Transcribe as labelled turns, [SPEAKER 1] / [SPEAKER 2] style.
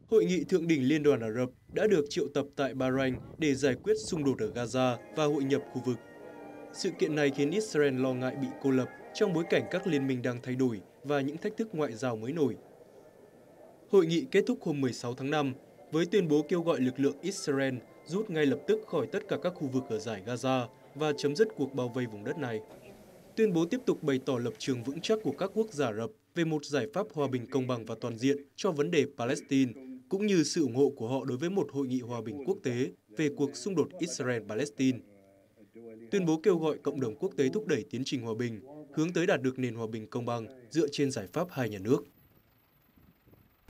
[SPEAKER 1] Hội nghị thượng đỉnh Liên đoàn Ả Rập đã được triệu tập tại Bahrain để giải quyết xung đột ở Gaza và hội nhập khu vực. Sự kiện này khiến Israel lo ngại bị cô lập trong bối cảnh các liên minh đang thay đổi và những thách thức ngoại giao mới nổi. Hội nghị kết thúc hôm 16 tháng 5 với tuyên bố kêu gọi lực lượng Israel rút ngay lập tức khỏi tất cả các khu vực ở dải Gaza và chấm dứt cuộc bao vây vùng đất này. Tuyên bố tiếp tục bày tỏ lập trường vững chắc của các quốc gia Ả Rập về một giải pháp hòa bình công bằng và toàn diện cho vấn đề Palestine, cũng như sự ủng hộ của họ đối với một hội nghị hòa bình quốc tế về cuộc xung đột Israel-Palestine. Tuyên bố kêu gọi cộng đồng quốc tế thúc đẩy tiến trình hòa bình, hướng tới đạt được nền hòa bình công bằng dựa trên giải pháp hai nhà nước.